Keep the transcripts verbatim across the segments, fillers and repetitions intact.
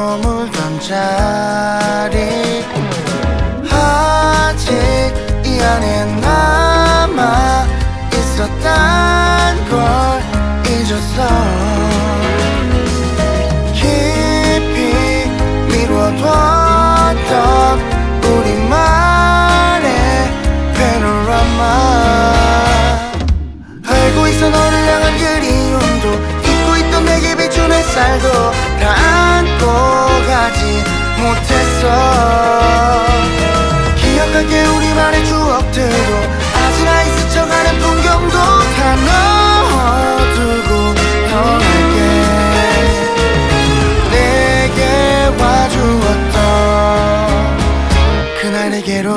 머물던 자리 아직 이 안에 남아 있었단 걸 잊었어. 깊이 미뤄뒀던 우리만의 패노라마. 알고 있어 너를 향한 그리움도, 잊고 있던 내게 비춘 햇살도 다 안고 가지 못했어. 기억할게 우리만의 추억들도, 아지라이 스쳐가는 풍경도 다 넣어두고 떠날게. 내게 와주었던 그날 내게로.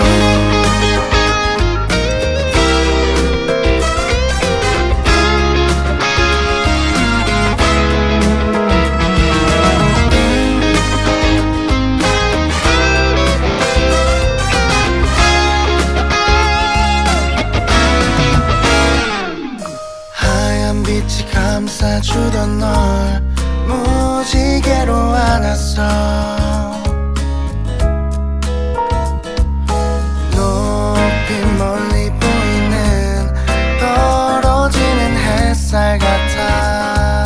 빛이 감싸주던 널 무지개로 안았어. 높이 멀리 보이는 떨어지는 햇살 같아.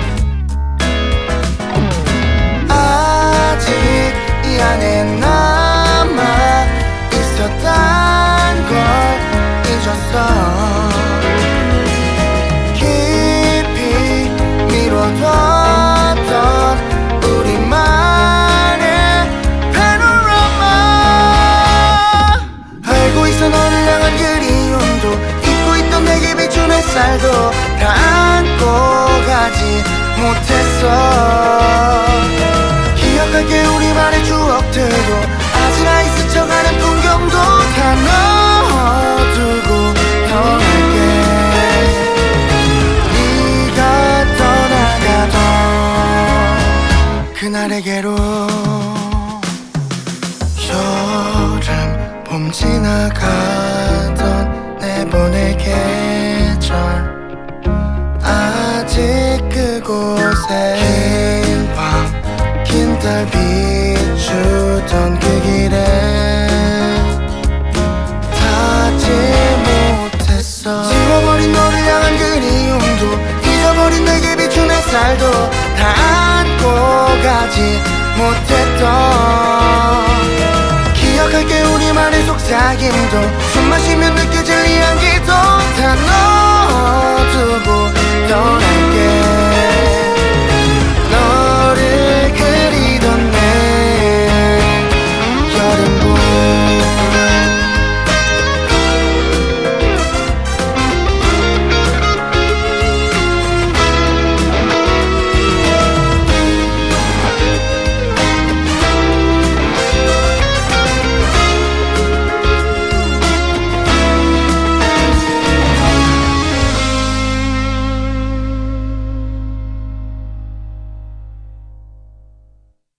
아직 이 안에 남아 있었단 걸 잊었어. 미뤄뒀던 우리만의 패노라마. 알고 있어 너를 향한 그리움도, 잊고 있던 내게 비춘 햇살도 다 안고 가지 못했어. 기억할게 우리만의 추억들도, 아지라이 스쳐가는 풍경도 다 넣어두고 떠날게. 그날에게로. 여름 봄 지나가던 내 보낼 계절, 아직 그곳에 긴 밤 긴 달 비추던 그 길에 닿지 못했어. 지워버린 너를 향한 그리움도, 잊어버린 내게 비춘 햇살도 다 안고 가지 못했던. 기억할게 우리만의 속삭임도, 숨 마시면 느껴질